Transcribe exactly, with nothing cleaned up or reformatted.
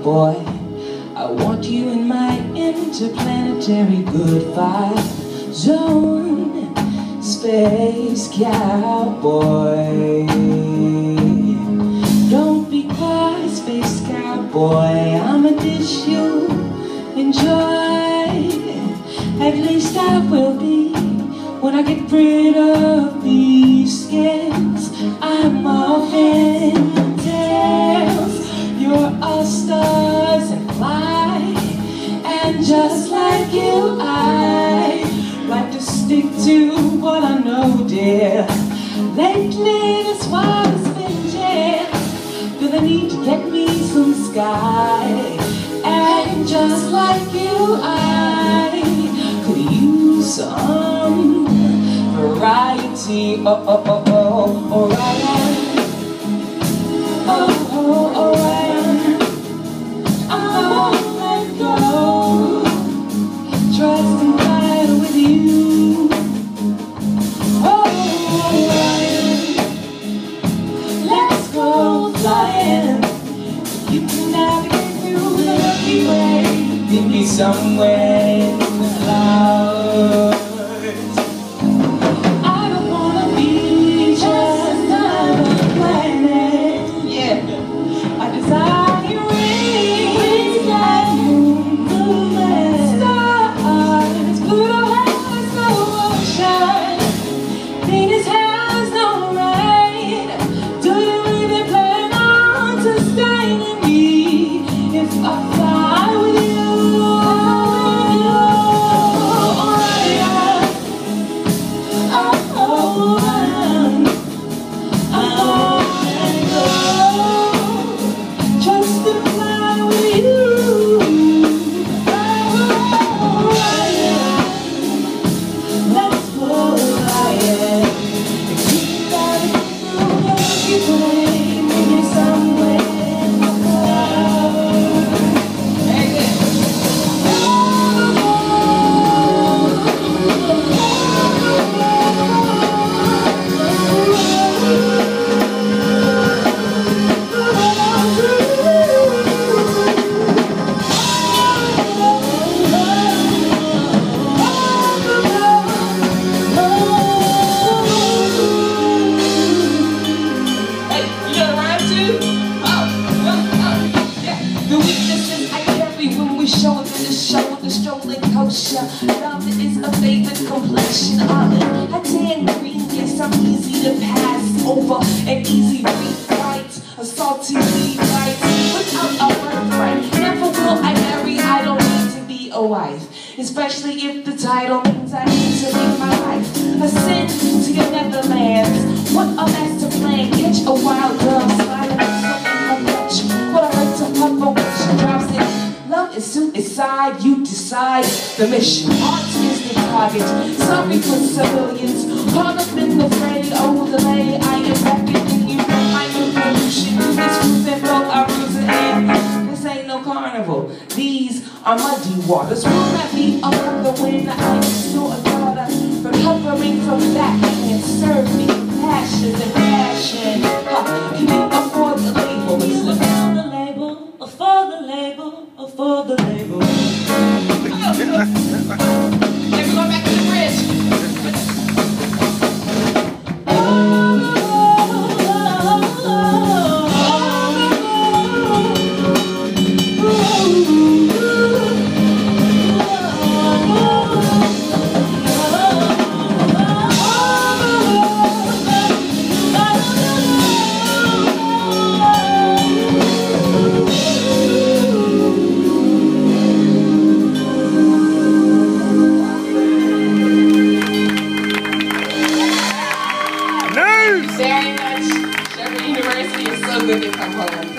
cowboy. I want you in my interplanetary good vibe zone. Space cowboy. Don't be quiet, space cowboy. I'm a dish you enjoy. At least I will be when I get rid of these skins. I'm all tails. You're all stars and fly. And just like you, I like to stick to what I know, dear. Lately, that's why it's been jammed. Feel I need to get me some sky. And just like you, I could use some variety. Oh, oh, oh, oh, Orion. Oh, oh, Orion. I won't let go. Trust and fight with you. Oh, Orion. Let's go flying. You can navigate through the Milky Way. Give me somewhere in the clouds. I don't wanna be just another planet. Yeah, I desire wings like moons, stars. Pluto has no ocean. Venus has no rain. Do you even plan on sustaining me if I fly with you? Love is a favorite complexion on it. I tan green, yes, I'm easy to pass over. An easy rewrite, a salty rewrite. Without a birthright, never will I marry. I don't need to be a wife, especially if the title means I need to live my life. Ascend to your Netherlands. What a master plan. Catch a wild girl sliding on something a clutch. What I like to pop when she drops it. Love is suicide, you decide the mission. Art is the target. Sorry for civilians. Caught up in the fray, oh delay. I am beckoning you from my new pollution. This roof and flow are cruising in. This ain't no carnival. These are muddy waters. Will not be on the wind. I am still a daughter. Recovering from that and serve me passions and passion. Huh. Can you afford the label? Can you afford the label? Afford the label? For the label. Hey, we're going back to the bridge. Oh, oh, oh, Very much. Sherman University is so good to come home.